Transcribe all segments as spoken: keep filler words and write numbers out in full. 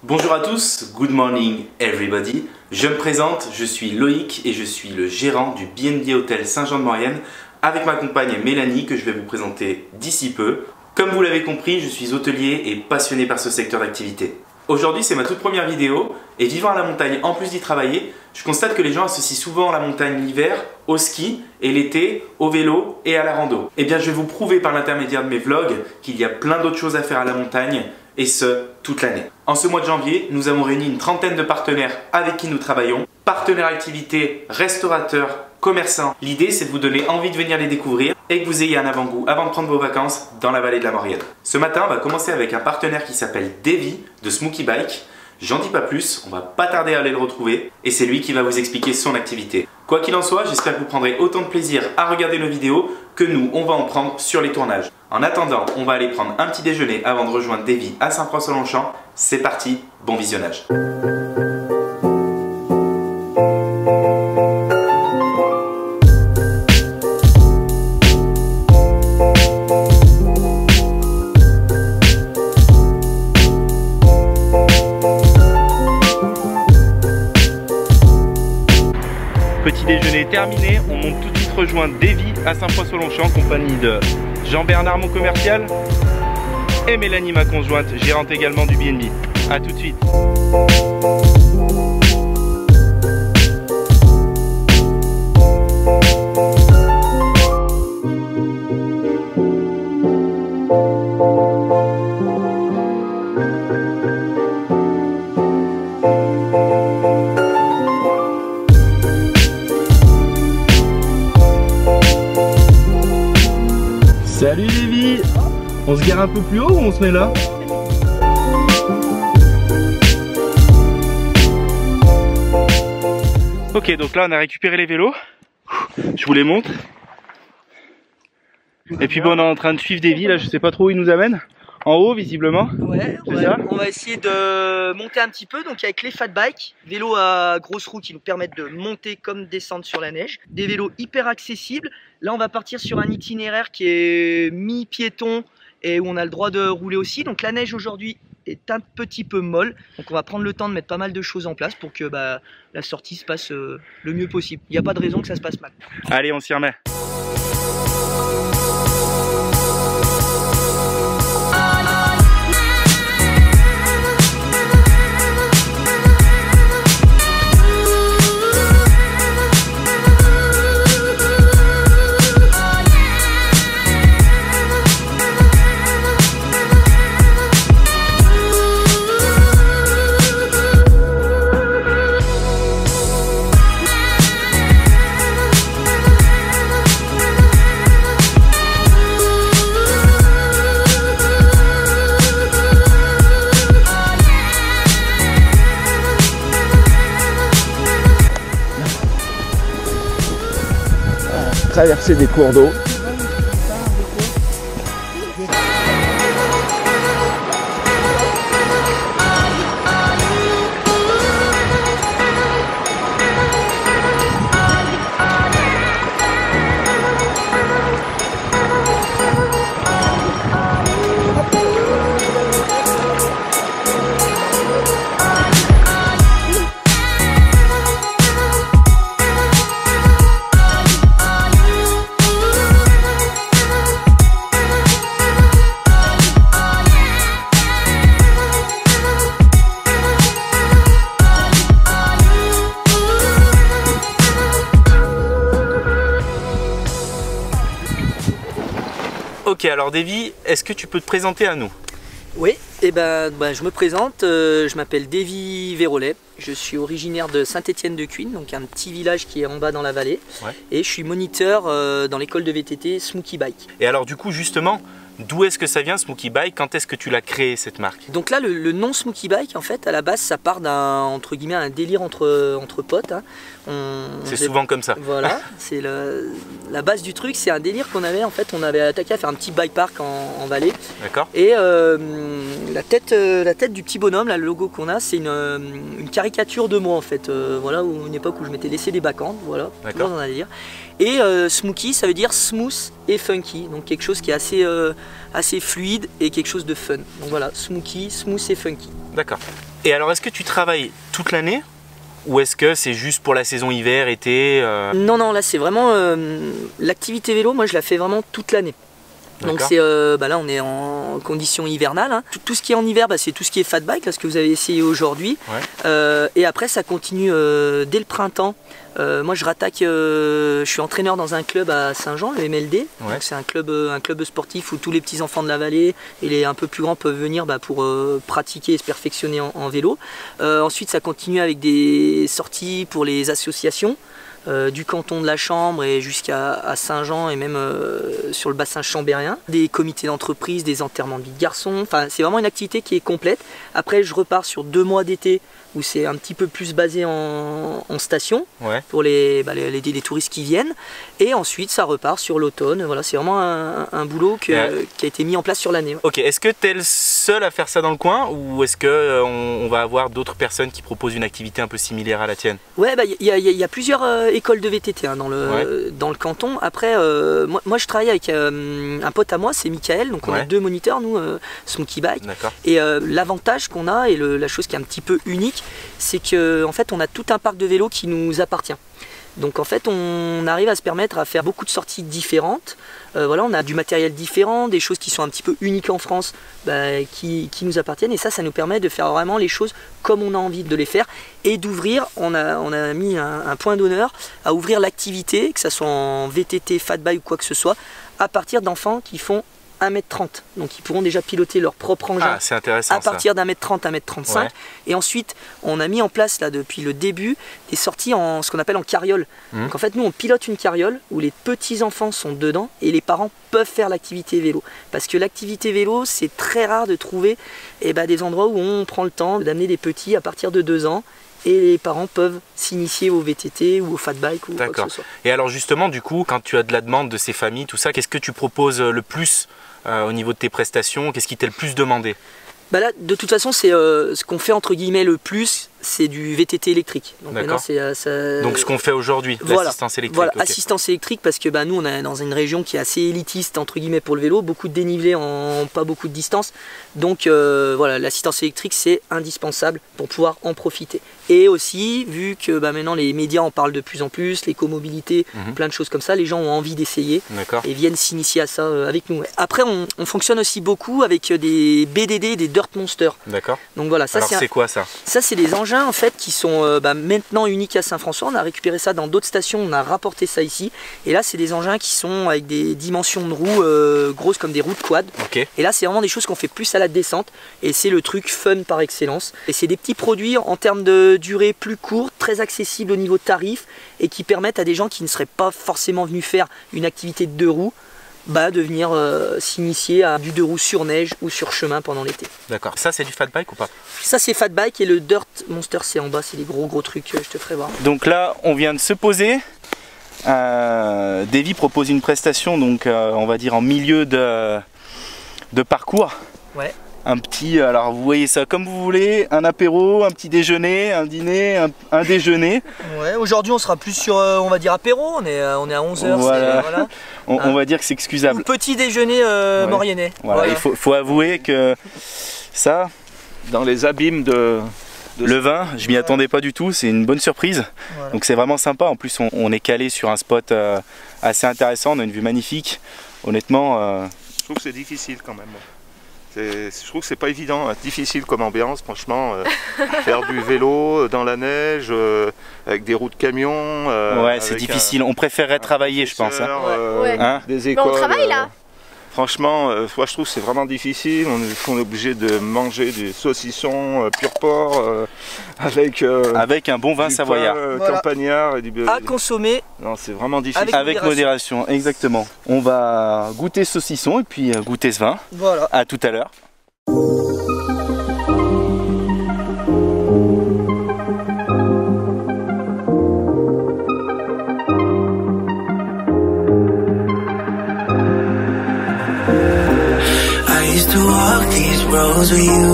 Bonjour à tous, good morning everybody. Je me présente, je suis Loïc et je suis le gérant du B and B Hôtel Saint-Jean-de-Maurienne avec ma compagne Mélanie que je vais vous présenter d'ici peu. Comme vous l'avez compris, je suis hôtelier et passionné par ce secteur d'activité. Aujourd'hui, c'est ma toute première vidéo et vivant à la montagne, en plus d'y travailler, je constate que les gens associent souvent la montagne l'hiver au ski et l'été au vélo et à la rando. Eh bien, je vais vous prouver par l'intermédiaire de mes vlogs qu'il y a plein d'autres choses à faire à la montagne et ce, toute l'année. En ce mois de janvier, nous avons réuni une trentaine de partenaires avec qui nous travaillons. Partenaires activités, restaurateurs, commerçants. L'idée, c'est de vous donner envie de venir les découvrir et que vous ayez un avant-goût avant de prendre vos vacances dans la vallée de la Maurienne. Ce matin, on va commencer avec un partenaire qui s'appelle Davy de Smokey Bike. J'en dis pas plus, on va pas tarder à aller le retrouver et c'est lui qui va vous expliquer son activité. Quoi qu'il en soit, j'espère que vous prendrez autant de plaisir à regarder nos vidéos que nous, on va en prendre sur les tournages. En attendant, on va aller prendre un petit déjeuner avant de rejoindre Davy à Saint-Proix-sur-Longchamp. C'est parti, bon visionnage. Petit déjeuner terminé, on monte tout de suite rejoindre Davy à Saint-Proix-sur-Longchamp en compagnie de Jean-Bernard, mon commercial, et Mélanie, ma conjointe, gérante également du B and B. A tout de suite. Salut Davy, on se gare un peu plus haut ou on se met là? Ok, donc là on a récupéré les vélos, je vous les montre. Et puis bon, on est en train de suivre Davy, là je sais pas trop où il nous amène. En haut visiblement. Ouais, ouais. On va essayer de monter un petit peu, donc avec les fat bikes, vélos à grosse roue qui nous permettent de monter comme descendre sur la neige, des vélos hyper accessibles. Là on va partir sur un itinéraire qui est mi-piéton et où on a le droit de rouler aussi, donc la neige aujourd'hui est un petit peu molle, donc on va prendre le temps de mettre pas mal de choses en place pour que bah, la sortie se passe euh, le mieux possible. Il n'y a pas de raison que ça se passe mal. Allez, on s'y remet. Traverser des cours d'eau. Ok, alors Davy, est-ce que tu peux te présenter à nous? Oui, et ben, ben je me présente, euh, je m'appelle Davy Vérolet, je suis originaire de Saint-Étienne-de-Cuines, donc un petit village qui est en bas dans la vallée, ouais. Et je suis moniteur euh, dans l'école de V T T Smokey Bike. Et alors du coup justement, d'où est-ce que ça vient Smokey Bike? Quand est-ce que tu l'as créé cette marque? Donc là le, le nom Smokey Bike en fait à la base ça part d'un entre guillemets un délire entre, entre potes. Hein. C'est souvent comme ça. Voilà, c'est la base du truc, c'est un délire qu'on avait en fait, on avait attaqué à faire un petit bike park en, en vallée. D'accord. Et euh, la tête, euh, la tête du petit bonhomme, là, le logo qu'on a, c'est une, euh, une caricature de moi en fait. Euh, voilà, une époque où je m'étais laissé des bacchantes, voilà, toujours dans un délire. Et euh, Smooky, ça veut dire smooth et funky, donc quelque chose qui est assez, euh, assez fluide et quelque chose de fun. Donc voilà, Smooky, smooth et funky. D'accord. Et alors, est-ce que tu travailles toute l'année ou est-ce que c'est juste pour la saison hiver, été euh... Non, non, là c'est vraiment euh, l'activité vélo. Moi, je la fais vraiment toute l'année. Donc c'est euh, bah là on est en condition hivernale, hein. tout, tout ce qui est en hiver bah, c'est tout ce qui est fat bike, là, ce que vous avez essayé aujourd'hui, ouais. euh, et après ça continue euh, dès le printemps. Euh, moi je rattaque, euh, je suis entraîneur dans un club à Saint-Jean, le M L D, ouais. C'est un club, un club sportif où tous les petits enfants de la vallée et les un peu plus grands peuvent venir bah, pour euh, pratiquer et se perfectionner en, en vélo. Euh, ensuite ça continue avec des sorties pour les associations. Euh, du canton de la Chambre et jusqu'à Saint-Jean et même euh, sur le bassin chambérien, des comités d'entreprise, des enterrements de vie de garçons, enfin c'est vraiment une activité qui est complète. Après je repars sur deux mois d'été où c'est un petit peu plus basé en, en station, ouais. Pour les, bah, les, les, les touristes qui viennent, et ensuite ça repart sur l'automne. Voilà, c'est vraiment un, un boulot que, ouais. qui a été mis en place sur l'année. Ouais. Ok, est-ce que tu es le seul à faire ça dans le coin ou est-ce qu'on euh, on va avoir d'autres personnes qui proposent une activité un peu similaire à la tienne? Ouais, il bah, y, y, y a plusieurs euh, écoles de V T T hein, dans, le, ouais. dans le canton. Après, euh, moi, moi je travaille avec euh, un pote à moi, c'est Michael, donc on ouais. a deux moniteurs, nous, euh, Smooky Bike. Et euh, l'avantage qu'on a et le, la chose qui est un petit peu unique, c'est qu'en en fait on a tout un parc de vélos qui nous appartient. Donc en fait on arrive à se permettre à faire beaucoup de sorties différentes. Euh, voilà, on a du matériel différent, des choses qui sont un petit peu uniques en France, bah, qui, qui nous appartiennent, et ça ça nous permet de faire vraiment les choses comme on a envie de les faire et d'ouvrir. On a, on a mis un, un point d'honneur à ouvrir l'activité, que ce soit en V T T, fat bike ou quoi que ce soit, à partir d'enfants qui font un mètre trente, donc ils pourront déjà piloter leur propre engin ah, intéressant, à partir d'un mètre trente, un mètre trente-cinq. Ouais. Et ensuite on a mis en place là depuis le début des sorties en ce qu'on appelle en carriole. Mmh. Donc en fait nous on pilote une carriole où les petits enfants sont dedans et les parents peuvent faire l'activité vélo, parce que l'activité vélo c'est très rare de trouver eh ben, des endroits où on prend le temps d'amener des petits à partir de deux ans et les parents peuvent s'initier au V T T ou au fat bike ou quoi que ce soit. Et alors justement du coup quand tu as de la demande de ces familles, tout ça, qu'est-ce que tu proposes le plus euh, au niveau de tes prestations? Qu'est-ce qui t'est le plus demandé? Bah là, de toute façon, c'est euh, ce qu'on fait entre guillemets le plus, c'est du V T T électrique. Donc, euh, ça... Donc ce qu'on fait aujourd'hui, voilà, l'assistance électrique. Voilà, okay. Assistance électrique, parce que bah, nous on est dans une région qui est assez élitiste entre guillemets pour le vélo, beaucoup de dénivelé en pas beaucoup de distance. Donc euh, voilà, l'assistance électrique c'est indispensable pour pouvoir en profiter. Et aussi, vu que bah, maintenant les médias en parlent de plus en plus, l'écomobilité, mm-hmm. plein de choses comme ça, les gens ont envie d'essayer et viennent s'initier à ça euh, avec nous. Après, on, on fonctionne aussi beaucoup avec des B D D, des Dirt Monster. D'accord. Donc voilà, ça c'est quoi ça? Ça c'est des engins en fait qui sont euh, bah, maintenant uniques à Saint-François. On a récupéré ça dans d'autres stations, on a rapporté ça ici. Et là c'est des engins qui sont avec des dimensions de roues euh, grosses comme des roues de quad. Okay. Et là c'est vraiment des choses qu'on fait plus à la descente. Et c'est le truc fun par excellence. Et c'est des petits produits en termes de durée plus courte, très accessible au niveau tarif et qui permettent à des gens qui ne seraient pas forcément venus faire une activité de deux roues bah, de venir euh, s'initier à du deux roues sur neige ou sur chemin pendant l'été. D'accord. Ça c'est du fat bike ou pas? Ça c'est fat bike et le Dirt Monster c'est en bas, c'est les gros gros trucs que je te ferai voir. Donc là on vient de se poser. Euh, Davy propose une prestation donc euh, on va dire en milieu de, de parcours. Ouais. Un petit, alors vous voyez ça comme vous voulez, un apéro, un petit déjeuner, un dîner, un, un déjeuner. Ouais, aujourd'hui on sera plus sur, euh, on va dire apéro, on est, on est à onze heures. Voilà. Voilà. on, hein. on va dire que c'est excusable. Ou petit déjeuner euh, ouais. Mauriennais. Voilà. Voilà. Il faut, faut avouer que ça, dans les abîmes de... de le vin, je m'y attendais pas du tout, c'est une bonne surprise. Voilà. Donc c'est vraiment sympa, en plus on, on est calé sur un spot euh, assez intéressant, on a une vue magnifique. Honnêtement... Euh... Je trouve que c'est difficile quand même. Je trouve que c'est pas évident, hein, difficile comme ambiance, franchement. Euh, faire du vélo dans la neige, euh, avec des roues de camion. Euh, ouais, c'est difficile. On préférerait travailler, je pense. Hein. Euh, ouais. Hein, des écoles. Mais on travaille là. Euh, franchement, euh, moi, je trouve que c'est vraiment difficile. On est, on est obligé de manger des saucissons euh, pur porc euh, avec, euh, avec un bon vin savoyard. Pain, euh, voilà. Campagnard et du à consommer. Non, c'est vraiment difficile. Avec, avec modération. modération, exactement. On va goûter ce saucisson et puis goûter ce vin. Voilà. À tout à l'heure. Roads with you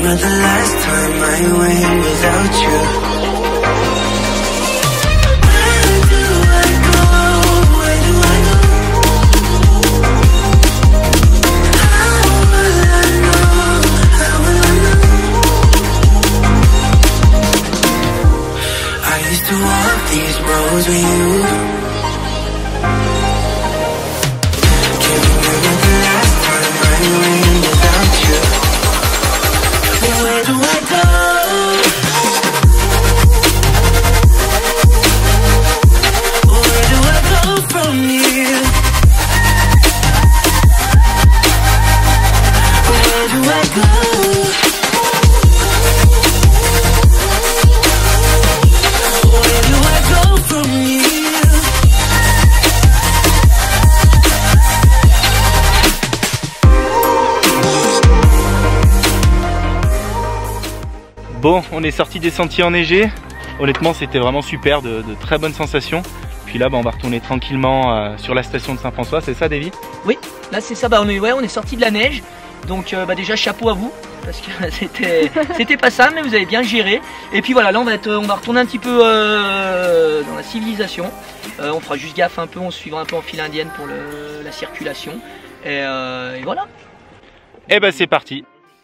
remember the last time I went without you. Where do I go? Where do I go? How will I know? How will I know? I used to walk these roads with you. Can't remember the last time I went without you. Where do I go? Where do I go from here? Where do I go? Where do I go from here? Bon, on est sorti des sentiers enneigés. Honnêtement, c'était vraiment super, de, de très bonnes sensations. Puis là, bah, on va retourner tranquillement euh, sur la station de Saint-François, c'est ça, Davy? Oui, là c'est ça, bah, on est, ouais, on est sorti de la neige. Donc euh, bah, déjà chapeau à vous, parce que c'était c'était pas ça, mais vous avez bien géré. Et puis voilà, là on va, être, on va retourner un petit peu euh, dans la civilisation. Euh, on fera juste gaffe un peu, on suivra un peu en file indienne pour le, la circulation. Et, euh, et voilà. Et bah c'est parti.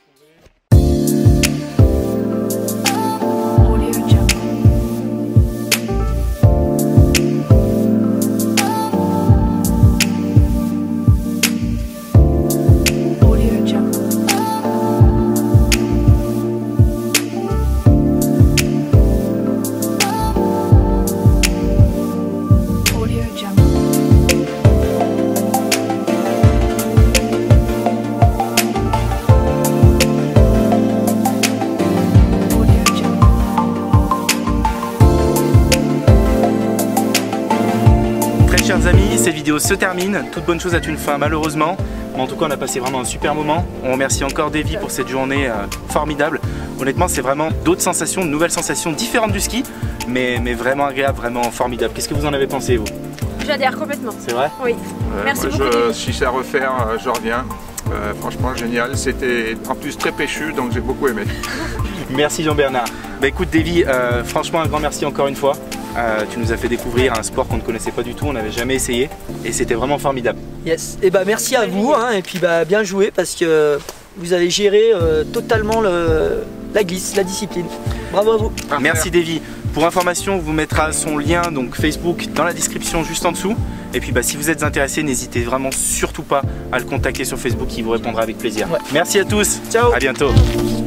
Chers amis, cette vidéo se termine, toute bonne chose a une fin malheureusement, mais en tout cas on a passé vraiment un super moment. On remercie encore Davy pour cette journée euh, formidable. Honnêtement c'est vraiment d'autres sensations, de nouvelles sensations différentes du ski, mais, mais vraiment agréable, vraiment formidable. Qu'est-ce que vous en avez pensé vous? J'adhère complètement. C'est vrai? Oui. Euh, Merci moi, beaucoup. je, si c'est à refaire, euh, je reviens. Euh, franchement génial, c'était en plus très péchu donc j'ai beaucoup aimé. Merci Jean-Bernard. Bah écoute Davy, euh, franchement un grand merci encore une fois. Euh, tu nous as fait découvrir un sport qu'on ne connaissait pas du tout, on n'avait jamais essayé et c'était vraiment formidable. Yes, et bah merci à vous, hein, et puis bah bien joué parce que vous avez géré euh, totalement le, la glisse, la discipline. Bravo à vous. Merci Davy. Pour information, on vous mettra son lien donc Facebook dans la description juste en dessous. Et puis bah, si vous êtes intéressé, n'hésitez vraiment surtout pas à le contacter sur Facebook, il vous répondra avec plaisir. Ouais. Merci à tous. Ciao. À bientôt.